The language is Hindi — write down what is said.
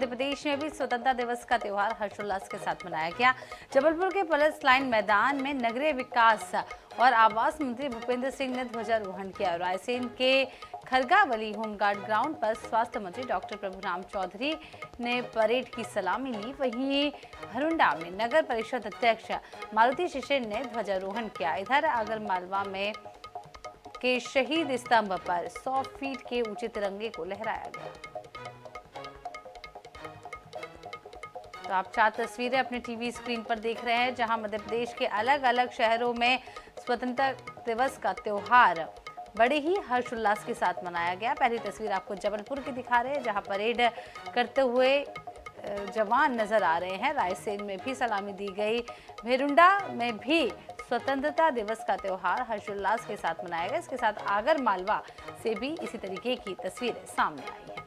मध्य प्रदेश में भी स्वतंत्रता दिवस का त्योहार हर्षोल्लास के साथ मनाया गया। जबलपुर के पुलिस लाइन मैदान में नगरीय विकास और आवास मंत्री भूपेंद्र सिंह ने ध्वजारोहण किया। रायसेन के खरगावली होमगार्ड ग्राउंड पर स्वास्थ्य मंत्री डॉक्टर प्रभुराम चौधरी ने परेड की सलामी ली। वहीं भरुंडा में नगर परिषद अध्यक्ष मारुति शिशिर ने ध्वजारोहण किया। इधर आगरमालवा में के शहीद स्तंभ पर 100 फीट के ऊंचे तिरंगे को लहराया गया। तो आप 4 तस्वीरें अपने टीवी स्क्रीन पर देख रहे हैं, जहां मध्य प्रदेश के अलग अलग शहरों में स्वतंत्रता दिवस का त्योहार बड़े ही हर्षोल्लास के साथ मनाया गया। पहली तस्वीर आपको जबलपुर की दिखा रहे हैं, जहां परेड करते हुए जवान नजर आ रहे हैं। रायसेन में भी सलामी दी गई। भेरुंडा में भी स्वतंत्रता दिवस का त्योहार हर्षोल्लास के साथ मनाया गया। इसके साथ आगरमालवा से भी इसी तरीके की तस्वीरें सामने आई हैं।